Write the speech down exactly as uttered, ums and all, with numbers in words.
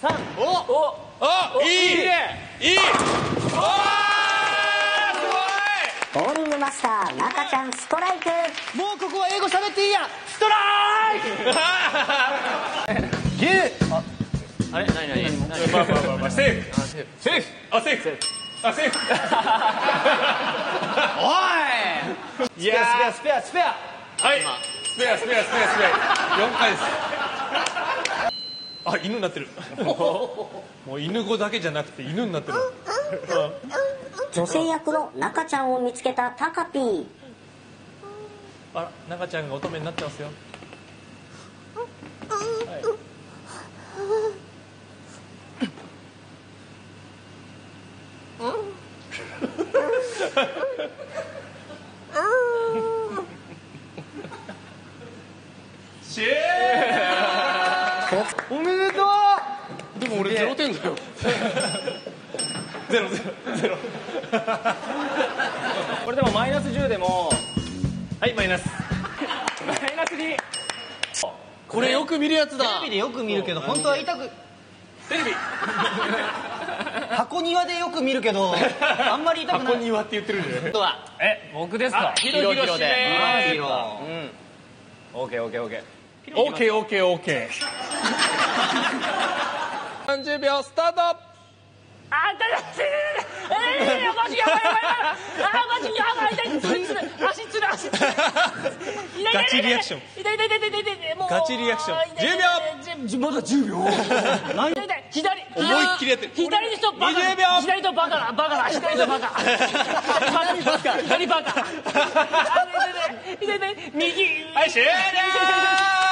さん。おおあ、いいいい。いい。 ボーリングマスター中ちゃんストライク。 もうここは英語喋っていいや。ストライク。きゅう。あれ、なになに。 まあまあまあまあ、セーフ。セーフ。セーフ。あ、セーフ。あ、セーフ。 おい。いや、スペアスペアスペア。 はい。スペアスペアスペアスペア。よんかいです。あ、犬になってる。もう犬語だけじゃなくて犬になってる。 女性役の中ちゃんを見つけたタカピー。 あら、中ちゃんが乙女になってますよ。はい。シェー。 おめでとう。 でも俺ゼロてんだよ。ゼロゼロゼロ。 これでもマイナスじゅうでも。 はいマイナス。 マイナスに。 これよく見るやつだ。 テレビでよく見るけど本当は痛く。 テレビ。 箱庭でよく見るけどあんまり痛くない。 箱庭って言ってるんで。 え、僕ですか。 ヒロヒロで。 ヒロ。うん。オーケーオーケーオーケー。 オーケーオーケーオーケー。さんじゅうびょうスタート。 あ、痛い痛い痛い。ええ、マジやばいやばいやばい。あ、マジやばい痛い。足つる足つる足つる。 ガチリアクション。 痛い痛い痛い痛い痛い。もうガチリアクション。じゅうびょう。 まだじゅうびょう。 痛い痛い。左。 思いっきりやってる。 左の人バカ。 にじゅうびょう。 左とバカだバカだ。左とバカ。左バカ。左バカ。痛い痛い痛い。右。 はい終了。